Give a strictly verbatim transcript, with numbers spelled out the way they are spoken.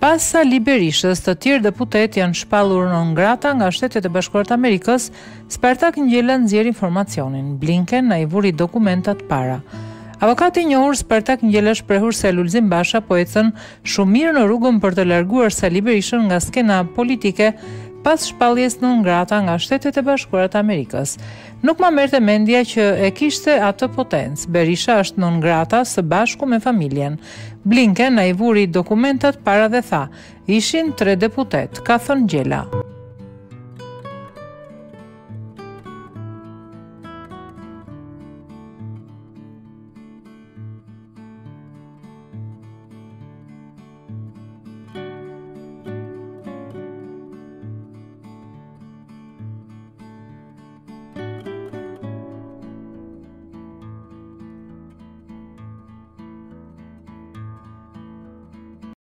Pas Sali Berishës, të tjerë deputet janë shpallur non grata nga Shtetet e Bashkuara të Amerikës, Spartak Ngjela nxjerr informacionin. Blinken ai vuri dokumentat para. Avokati i njohur Spartak Ngjela shprehur se Lulzim Basha po ecën shumë mirë në rrugën për të larguar Sali Berishën nga skena politike pas shpalljes non grata nga Shtetet e Bashkuara të Amerikës. Nuk ma merrte mendja që e kishte atë potencë. Berisha është non grata së bashku me familjen. Blinken ai vuri dokumentat para dhe tha, ishin tre deputet, ka thënë Ngjela.